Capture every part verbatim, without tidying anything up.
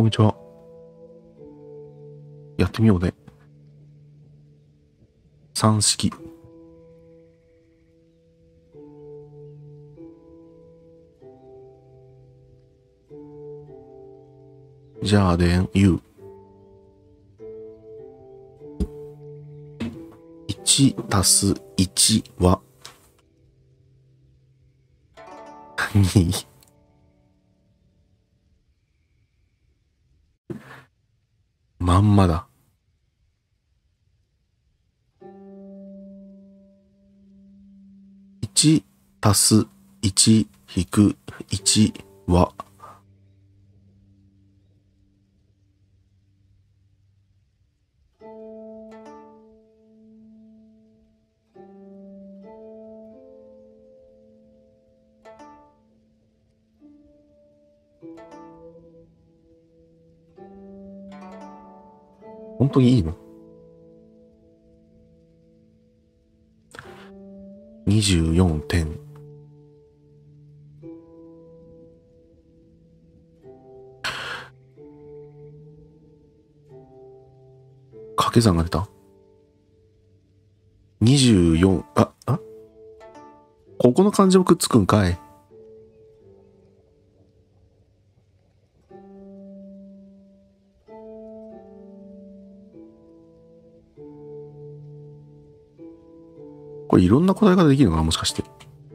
にちは。やってみようね。三式。じゃあでん、U。いちたすいちはに。まんまだ。いちたすいち引くいちは本当にいいの？ にじゅうよん 点。掛け算が出た。にじゅうよん、あ、あここの漢字もくっつくんかい。これいろんな答え方できるのかな、もしかして。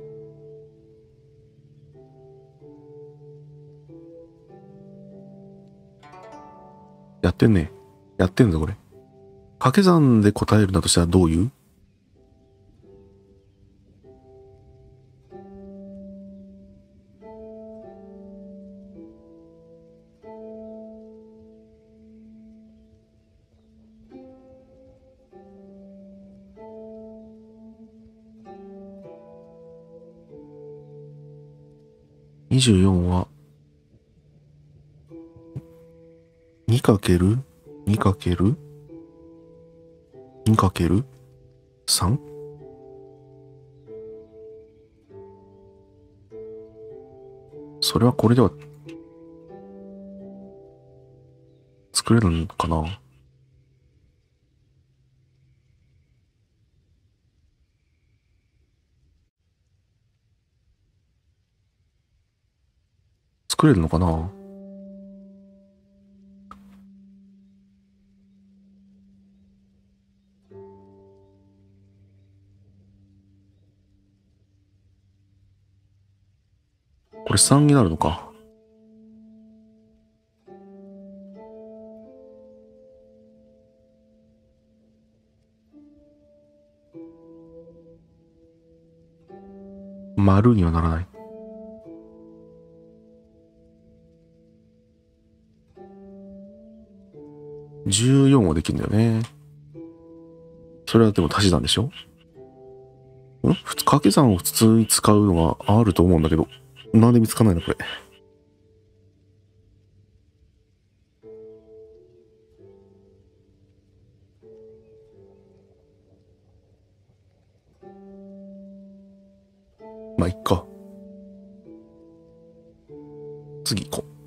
やってんね。やってんぞ、これ。掛け算で答えるんだとしたらどういう？にじゅうよんは にかけるにかけるにかけるさん？ それはこれでは作れるのかな？作れるのかな？これさんになるのか。丸にはならない。じゅうよんはできるんだよね。それはでも足し算でしょ？ん普通、掛け算を普通に使うのがあると思うんだけど、なんで見つかんないのこれ。まあ、いっか。次行こう。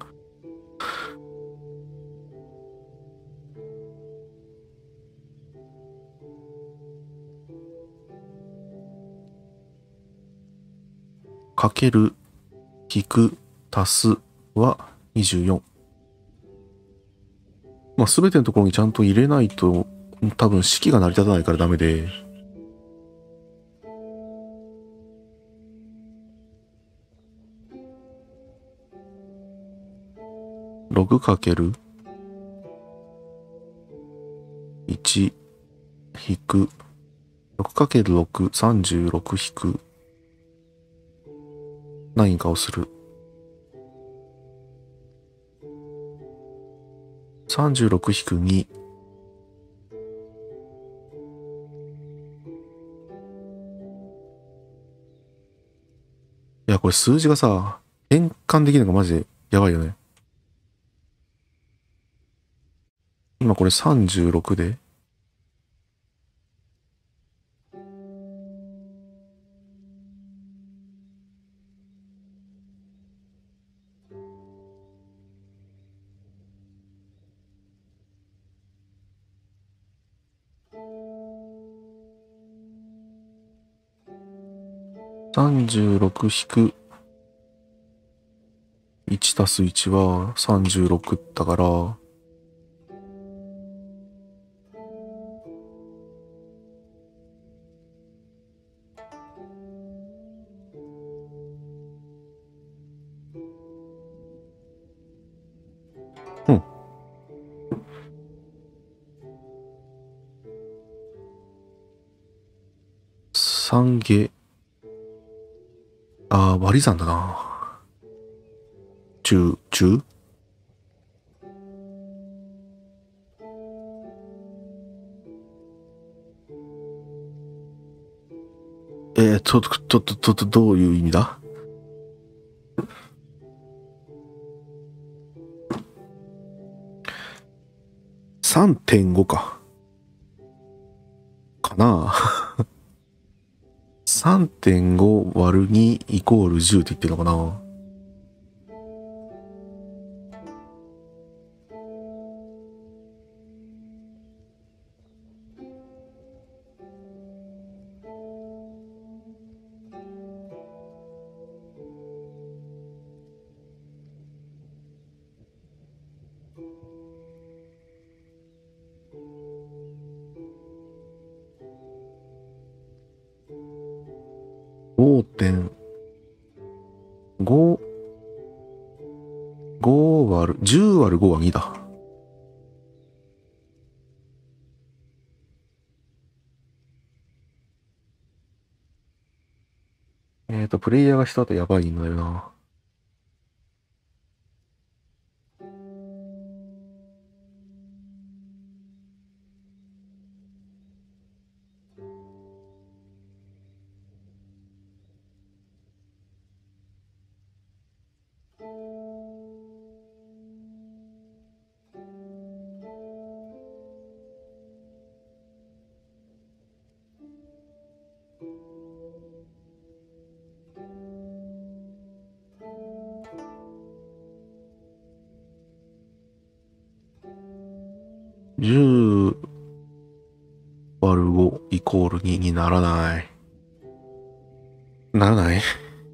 かける、引く、足すはにじゅうよん。まあ、すべてのところにちゃんと入れないと、多分式が成り立たないからダメで、ろくかけるいち引く ろくかけるろく、さんじゅうろく引く何かをする。さんじゅうろく引くに。いや、これ数字がさ、変換できるのがマジでやばいよね。今これさんじゅうろくで、 さんじゅうろく引くいちたすいちはさんじゅうろくだから、うん。さんげ。ああ、割り算だな。中、中えー、ちょっと、ちょっと、ちょっと、どういう意味だ？ さんてんご か。かなあ。さんてんご 割るにイコールじゅうって言ってるのかな。ごてんご、ご割る、じゅう割るごはにだ。えっと、プレイヤーがした後やばいんだよな。じゅう割るごイコールににならない。ならない。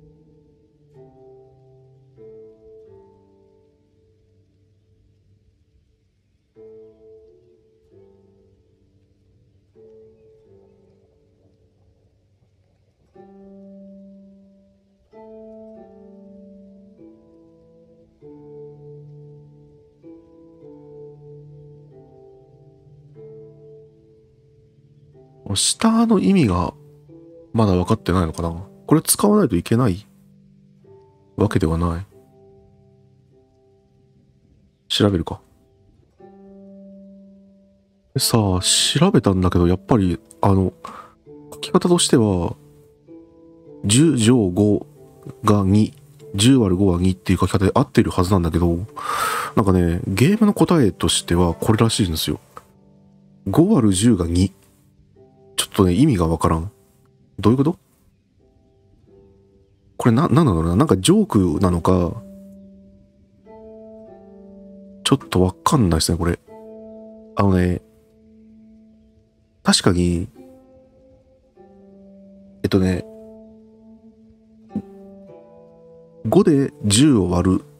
下の意味がまだ分かってないのかな。これ使わないといけないわけではない。調べるか。さあ、調べたんだけど、やっぱり、あの、書き方としては、じゅう乗ごがに、じゅう割るごはにっていう書き方で合ってるはずなんだけど、なんかね、ゲームの答えとしてはこれらしいんですよ。ご割るじゅうがに。ちょっとね、意味がわからん。どういうこと？これな、なんなのかな？なんかジョークなのか、ちょっとわかんないですね、これ。あのね、確かに、えっとね、ごでじゅうを割る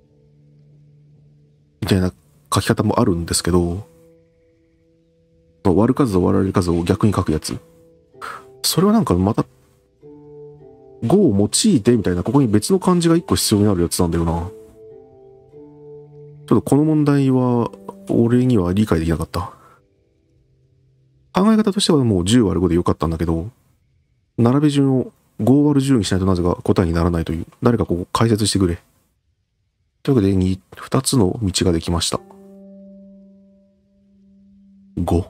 みたいな書き方もあるんですけど、割る数と割られる数を逆に書くやつ。それはなんかまたごを用いてみたいな、ここに別の漢字がいっこ必要になるやつなんだよな。ちょっとこの問題は俺には理解できなかった。考え方としてはもうじゅう割るごでよかったんだけど、並べ順をご割るじゅうにしないとなぜか答えにならないという、誰かここ解説してくれ。というわけでに、ふたつの道ができました。ご。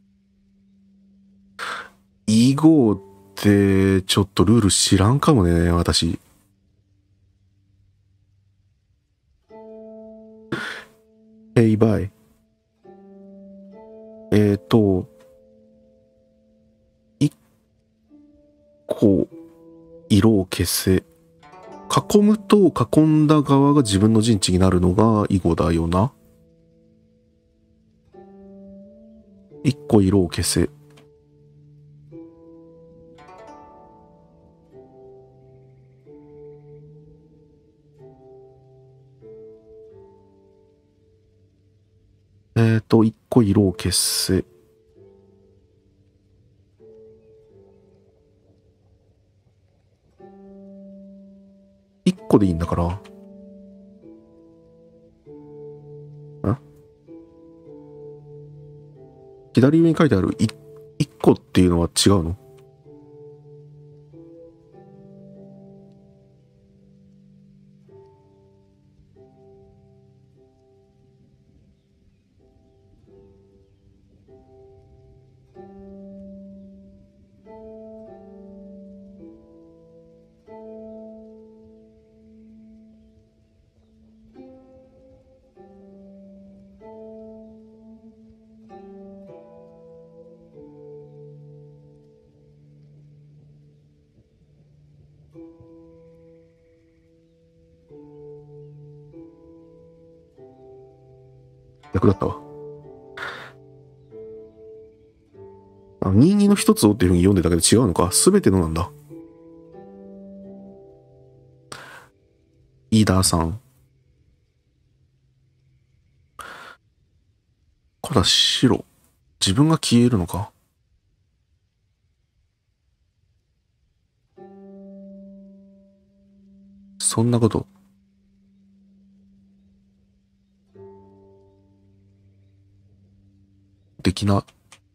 囲碁ってちょっとルール知らんかもね、私。Hey, bye。えっと、いっこ色を消せ。囲むと囲んだ側が自分の陣地になるのが囲碁だよな。いっこ色を消せ。 えっと、一個色を消せ。一個でいいんだから。ん左上に書いてあるい一個っていうのは違うの？役立ったわ。あ、にじゅうにの一つをっていうふうに読んでたけど違うのか。すべてのなんだ。飯田さん。これは白。自分が消えるのか。そんなこと。できな。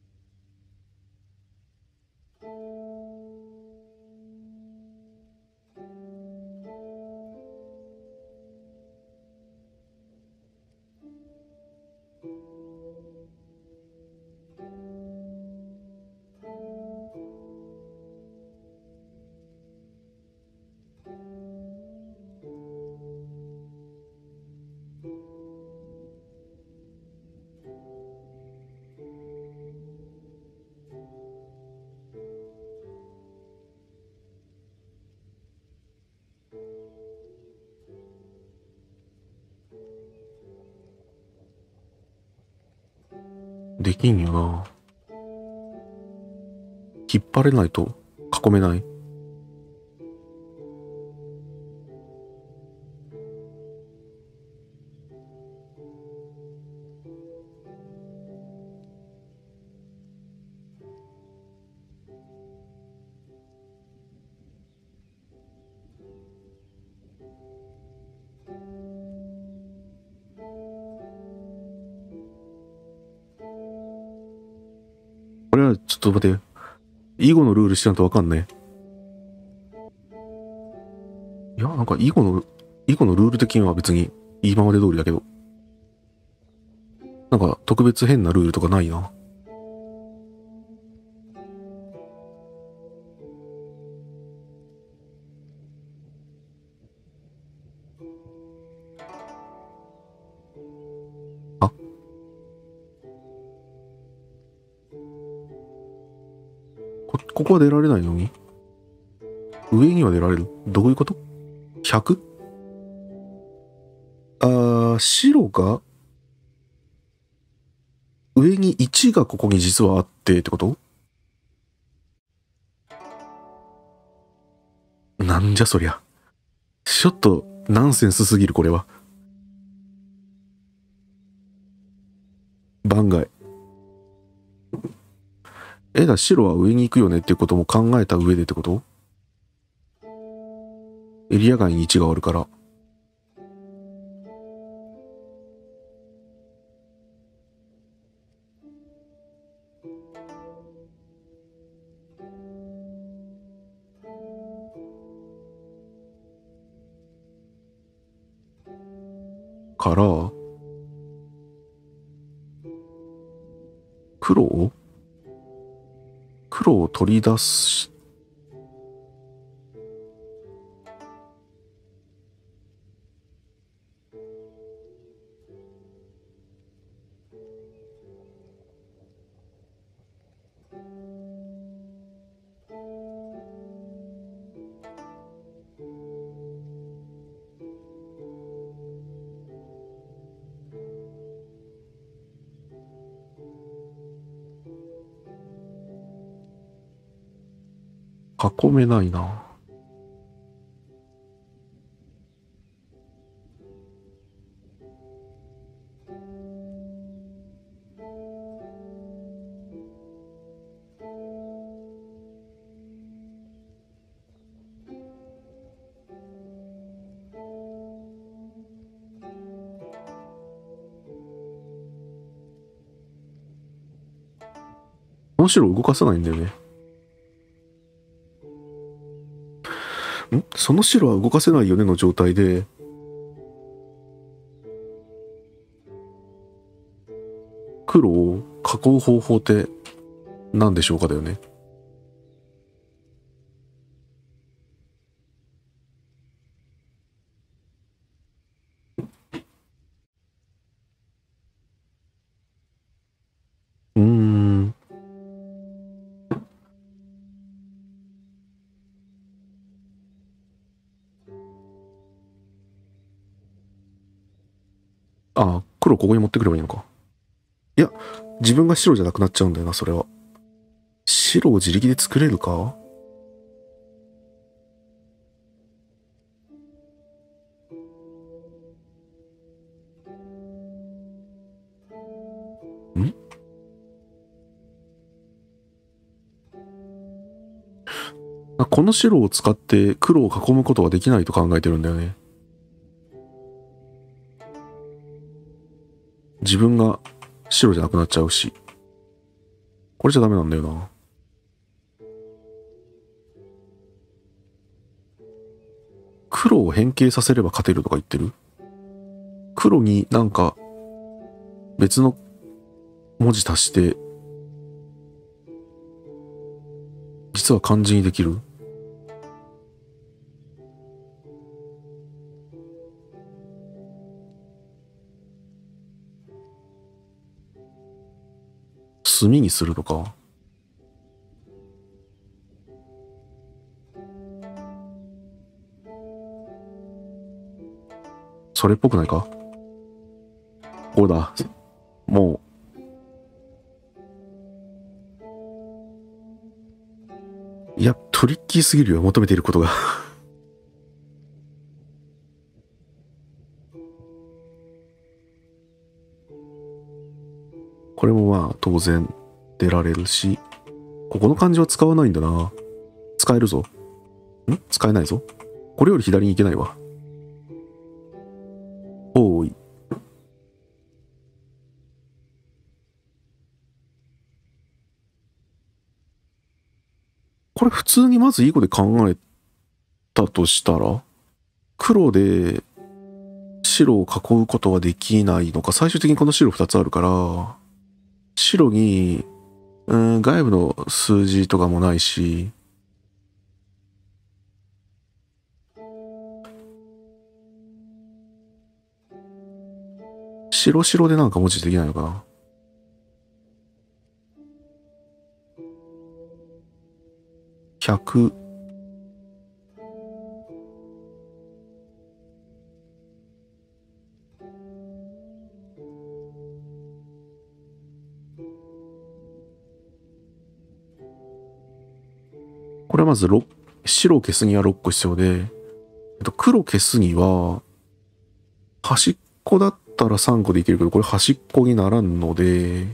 できんよな。引っ張れないと囲めない。これはちょっと待って。囲碁のルール知らんとわかんねえ。いや、なんか囲碁の、囲碁のルール的には別に今まで通りだけど。なんか特別変なルールとかないな。あ、こ、ここは出られないのに上には出られる？どういうこと？ ひゃく？ あー、白が上にいちがここに実はあってってこと？なんじゃそりゃ。ちょっとナンセンスすぎるこれは。番外。え、だ、白は上に行くよねっていうことも考えた上でってこと？エリア外にいちがあるから。から、黒を黒を取り出し、囲めないな。 この白を動かさないんだよね。んその白は動かせないよねの状態で、黒を囲う方法って何でしょうかだよね。うーん。ああ、黒ここに持ってくればいいのか。いや、自分が白じゃなくなっちゃうんだよな、それは。白を自力で作れるか。んこの白を使って黒を囲むことはできないと考えてるんだよね。自分が白じゃなくなっちゃうし。これじゃダメなんだよな。黒を変形させれば勝てるとか言ってる？黒になんか別の文字足して実は漢字にできる？墨にするとか。それっぽくないか？こうだ。もう。いや、トリッキーすぎるよ、求めていることが。これもまあ当然出られるし、ここの漢字は使わないんだな。使えるぞ。ん使えないぞ。これより左に行けないわ。おーい。これ普通にまず囲碁で考えたとしたら、黒で白を囲うことはできないのか。最終的にこの白ふたつあるから、白に、うん、外部の数字とかもないし、白白でなんか文字できないのかな。ひゃく、これはまずろ白を消すにはろっこ必要で、えっと、黒消すには、端っこだったらさんこでいけるけど、これ端っこにならんので、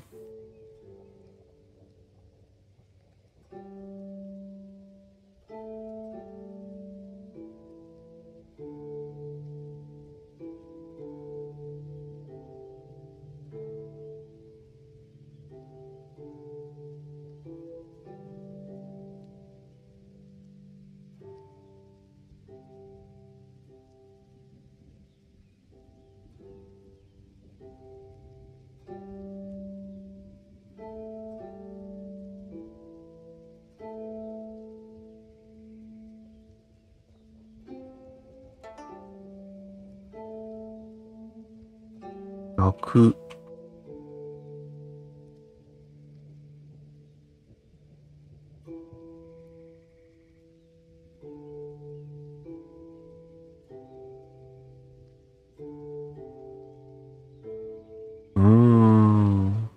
ひゃく、うーん。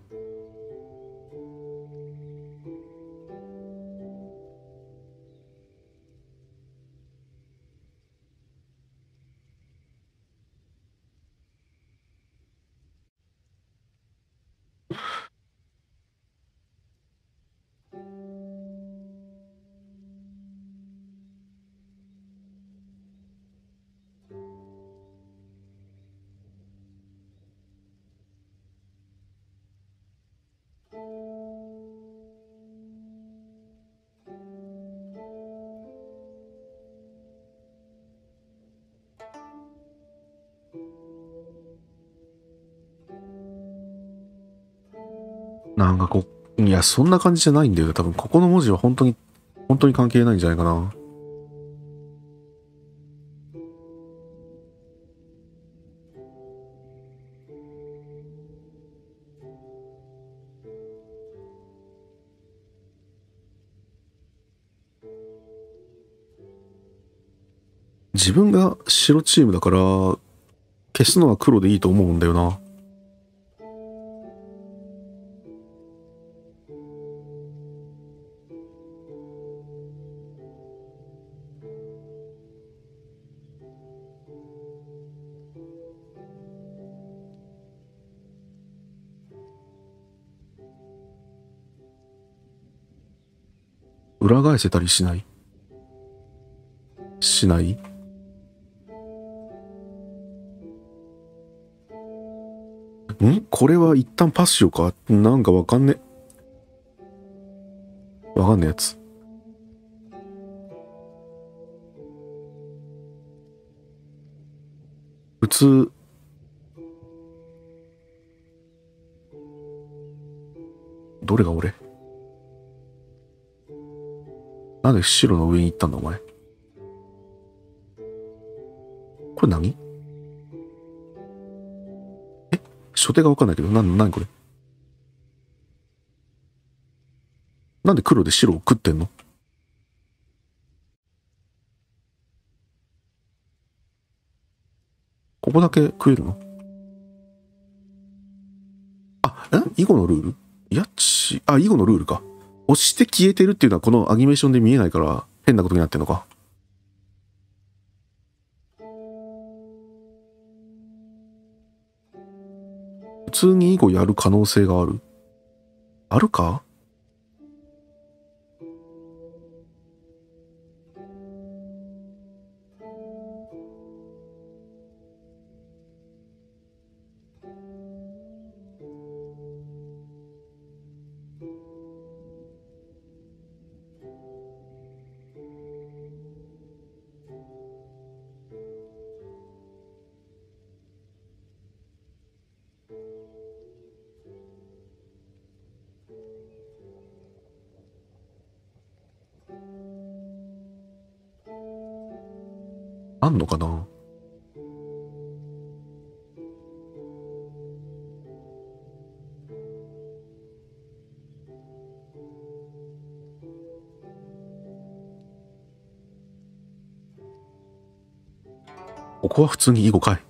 なんかこう、いや、そんな感じじゃないんだよ。多分、ここの文字は本当に、本当に関係ないんじゃないかな。自分が白チームだから、消すのは黒でいいと思うんだよな。裏返せたりしないしないんこれは一旦パスしようか。なんかわかんね。わかんねえやつ。普通。どれが俺？なんで白の上に行ったんだお前。これ何？え初手がわかんないけど、な、なにこれ？なんで黒で白を食ってんの？ここだけ食えるの？あ、え囲碁のルール？いやち、あ、囲碁のルールか。押して消えてるっていうのはこのアニメーションで見えないから変なことになってんのか。普通に囲碁やる可能性がある？あるか？あんのかな？ここは普通に囲碁かい。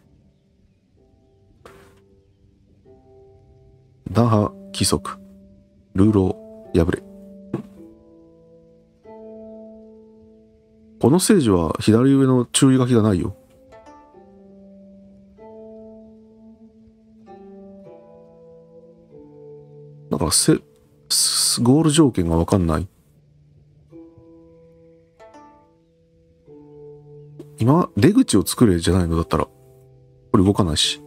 打破規則。ルールを破れ。このステージは左上の注意書きがないよ。だからせ、ゴール条件がわかんない。今、出口を作れじゃないのだったら。これ動かないし。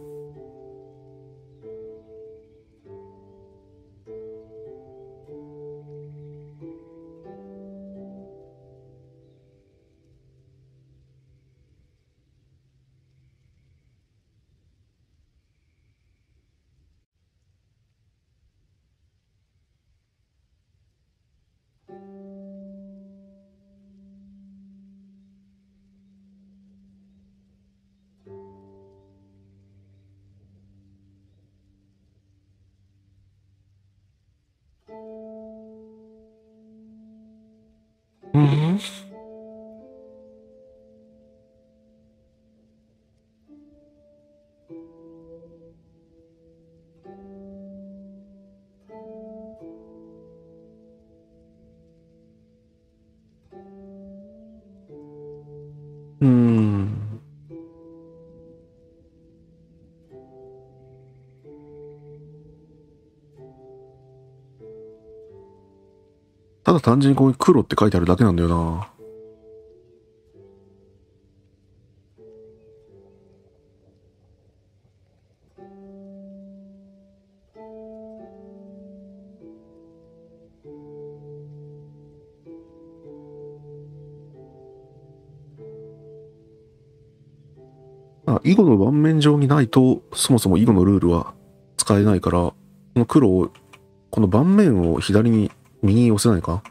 うん。うーん。ただ単純にここに黒って書いてあるだけなんだよな。あ、囲碁の盤面上にないと、そもそも囲碁のルールは使えないから、この黒をこの盤面を左に、右に押せないか？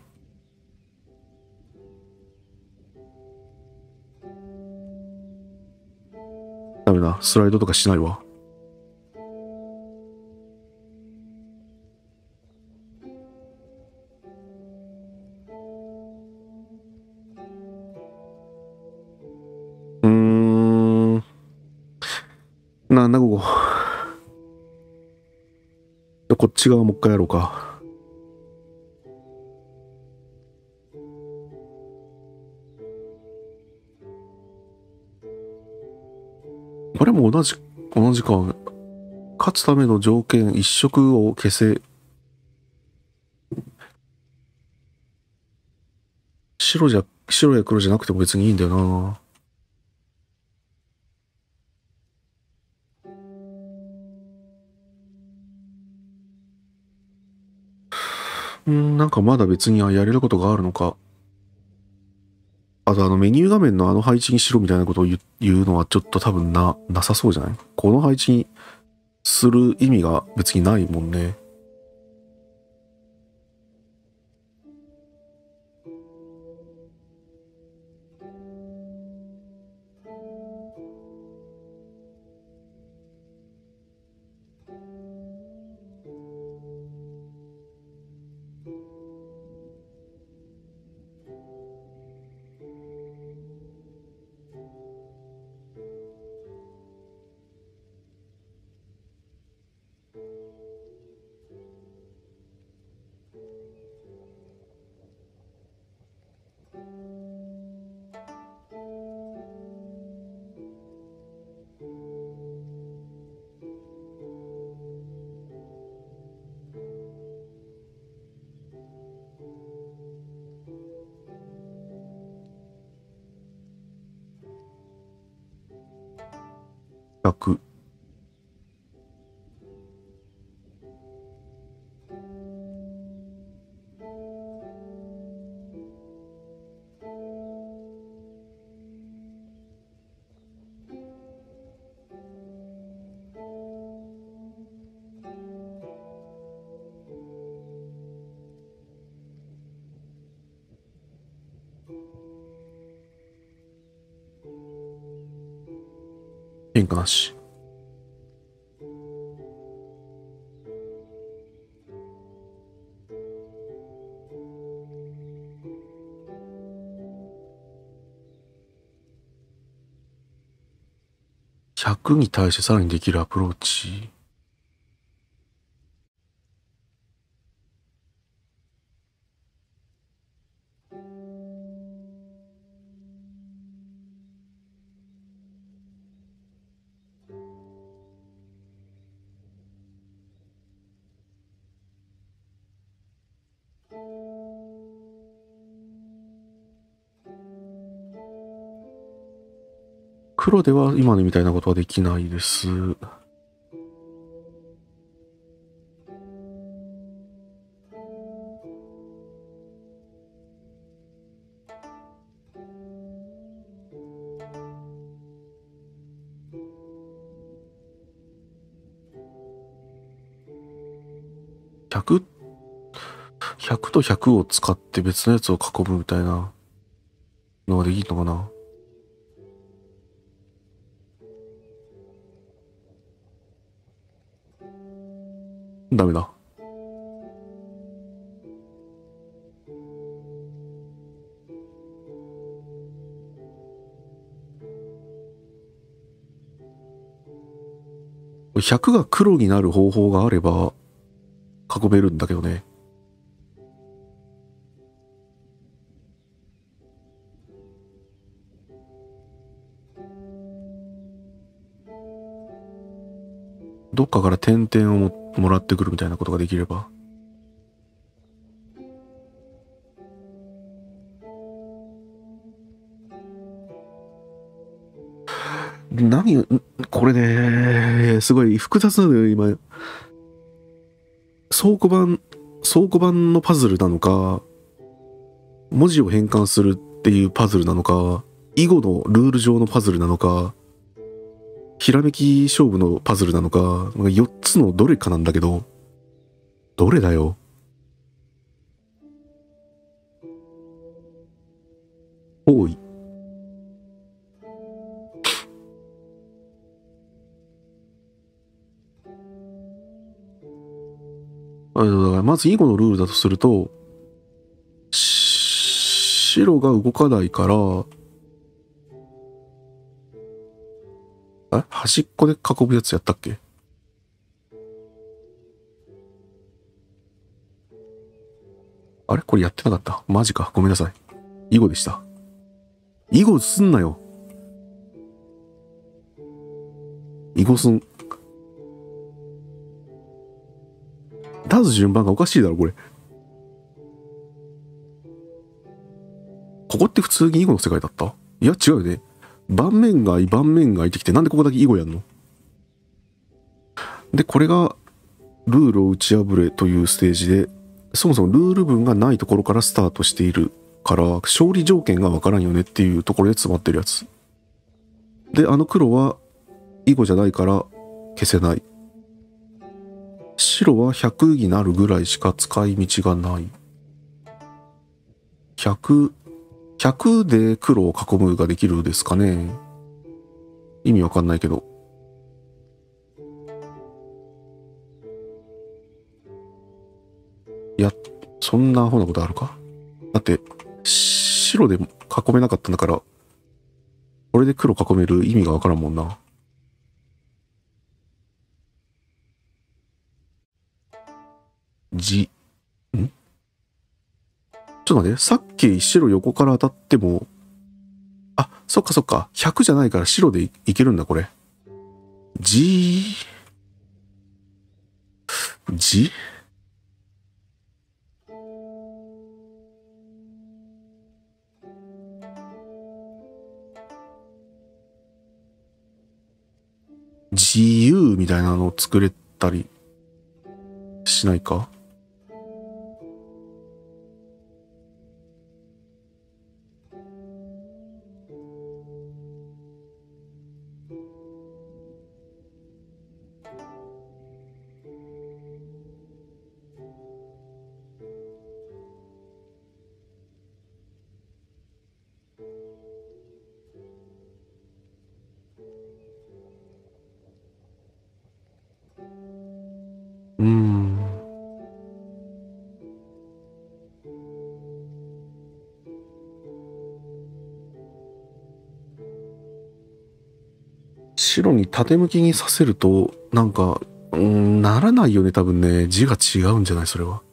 ダメだ。スライドとかしないわ。うーん。なんだここ。こっち側もう一回やろうか。これも同じ、同じか。勝つための条件一色を消せ。白じゃ、白や黒じゃなくても別にいいんだよな。うん、なんかまだ別にやれることがあるのか。あとあのメニュー画面のあの配置にしろみたいなことを言うのはちょっと多分な、なさそうじゃない？この配置にする意味が別にないもんね。ひゃく。変化なし。ひゃくに対してさらにできるアプローチ。黒では今のみたいなことはできないです。ひゃく、ひゃくとひゃくを使って別のやつを囲むみたいなのができるのかな。ダメだ。ひゃくが黒になる方法があれば囲めるんだけどね。どっかから点々を も, もらってくるみたいなことができれば。何を、これね、すごい複雑なのよ、今。倉庫版、倉庫版のパズルなのか、文字を変換するっていうパズルなのか、囲碁のルール上のパズルなのか、ひらめき勝負のパズルなのか、よっつのどれかなんだけど、 どれだよ。多い。あだからまず囲碁のルールだとすると、白が動かないから、あ端っこで囲むやつやったっけ？あれこれやってなかった。マジか。ごめんなさい。囲碁でした。囲碁すんなよ。囲碁すん。出す順番がおかしいだろ、これ。ここって普通に囲碁の世界だった？いや、違うよね。盤面外、盤面外ってきて、なんでここだけ囲碁やんの？で、これが、ルールを打ち破れというステージで、そもそもルール文がないところからスタートしているから、勝利条件がわからんよねっていうところで詰まってるやつ。で、あの黒は、囲碁じゃないから消せない。白はひゃくになるぐらいしか使い道がない。ひゃく、ひゃくで黒を囲むができるですかね。意味わかんないけど。いや、そんなアホなことあるか？だって、白で囲めなかったんだから、これで黒囲める意味がわからんもんな。じ、んちょっと待って、さっき白横から当たっても、あ、そっかそっか、ひゃくじゃないから白でい、いけるんだ、これ。じ、じ自由みたいなのを作れたりしないか？うーん。白に縦向きにさせると、なんか、うーん、ならないよね、多分ね。字が違うんじゃないそれは。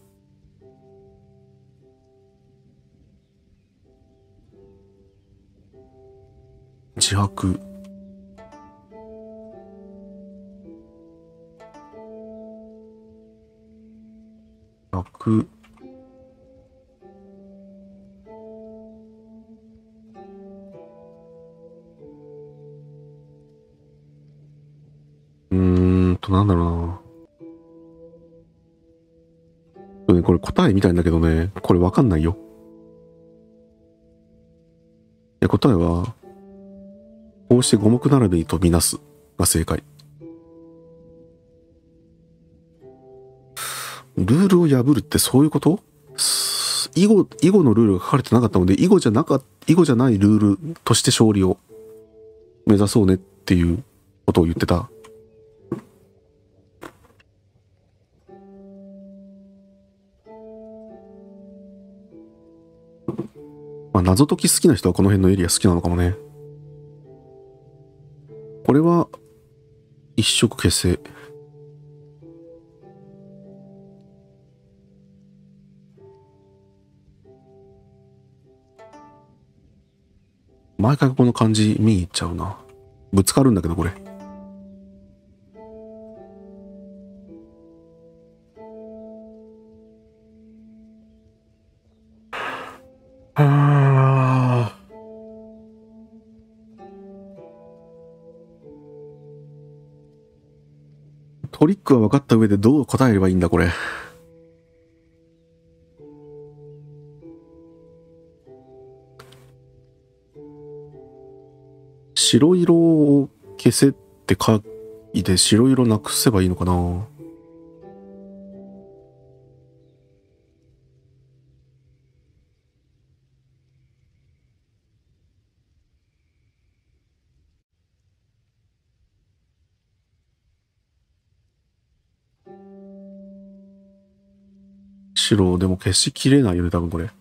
自白。白。うーんと、なんだろうな。ね、これ答えみたいんだけどね、これわかんないよ。いや、答えは、こうして五目並べとみなすが正解。ルールを破るってそういうこと？囲碁、囲碁のルールが書かれてなかったので、囲碁じゃなか、囲碁じゃないルールとして勝利を目指そうねっていうことを言ってた。まあ、謎解き好きな人はこの辺のエリア好きなのかもね。これは、一色消せ。毎回この漢字見に行っちゃうな。ぶつかるんだけど、これ。あー。トリックは分かった上でどう答えればいいんだ、これ。白色を消せって書いて白色なくせばいいのかな。 白でも消しきれないよね、多分これ。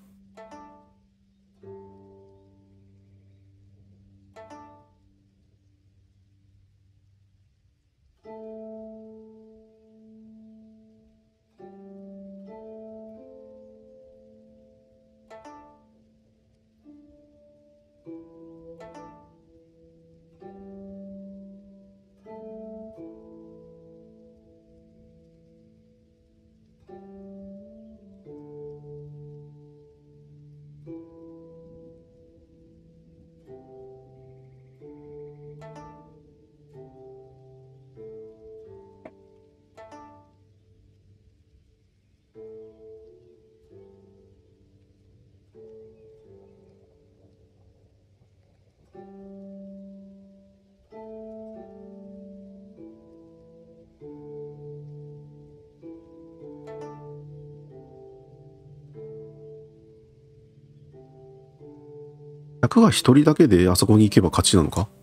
ひゃくが一人だけであそこに行けば勝ちなのか？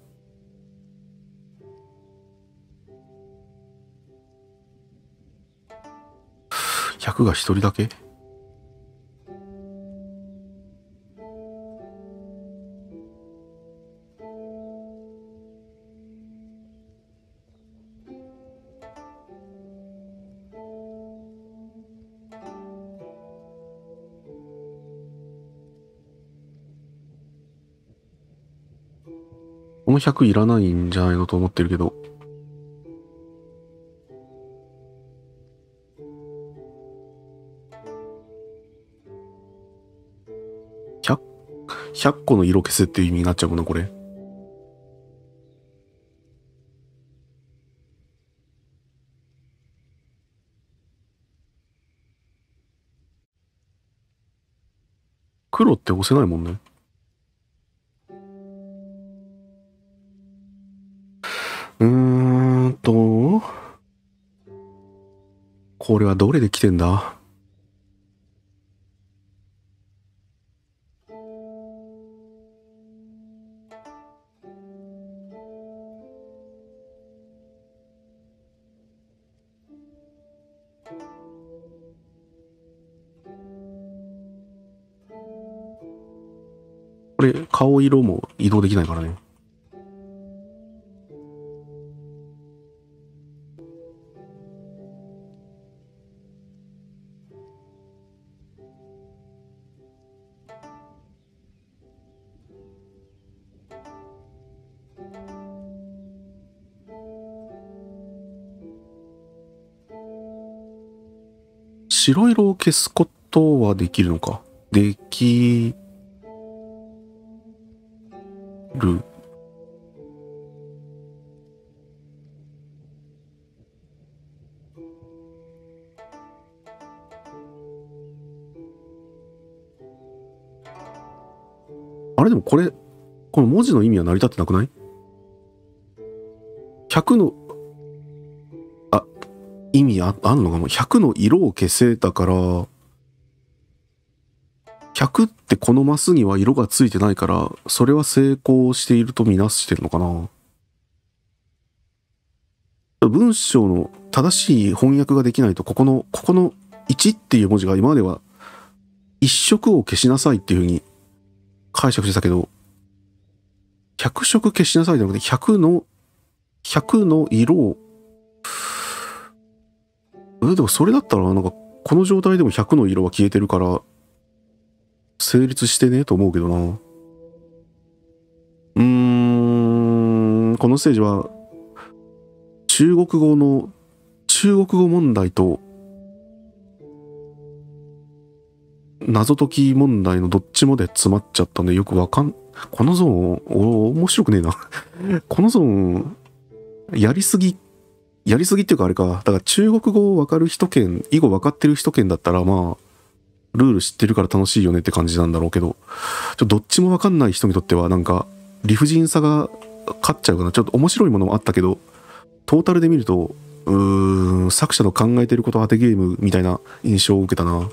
ひゃくが一人だけ？このひゃくいらないんじゃないのと思ってるけど。ひゃく、ひゃっこの色消せっていう意味になっちゃうもんな、これ。黒って押せないもんね。うーんと、これはどれで来てんだ？これ、顔色も移動できないからね。白色を消すことはできるのか？できる。あれでもこれ、この文字の意味は成り立ってなくない？ ひゃく の、あ、意味あ、あんのかも。ひゃくの色を消せたから、ひゃくってこのマスには色がついてないから、それは成功しているとみなしてるのかな。文章の正しい翻訳ができないと、ここの、ここのいちっていう文字が今まではいっ色を消しなさいっていう風に解釈してたけど、ひゃく色消しなさいじゃなくて、ひゃくの、ひゃくの色を、え、でもそれだったら、なんか、この状態でもひゃくの色は消えてるから、成立してねえと思うけどな。うーん、このステージは、中国語の、中国語問題と、謎解き問題のどっちもで詰まっちゃったんでよくわかん、このゾーン、お、面白くねえな。このゾーン、やりすぎ、やりすぎっていうかあれか、だから中国語わかる人圏、囲碁わかってる人圏だったらまあ、ルール知ってるから楽しいよねって感じなんだろうけど、ちょどっちもわかんない人にとってはなんか、理不尽さが勝っちゃうかな。ちょっと面白いものもあったけど、トータルで見ると、うーん、作者の考えてること当てゲームみたいな印象を受けたな。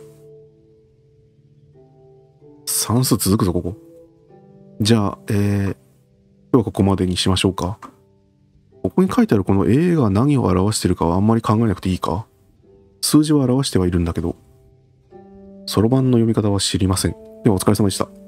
算数続くぞ、ここ。じゃあ、えー、今日はここまでにしましょうか。ここに書いてあるこの エー が何を表してるかはあんまり考えなくていいか。数字を表してはいるんだけど。 そろばんの読み方は知りません。ではお疲れ様でした。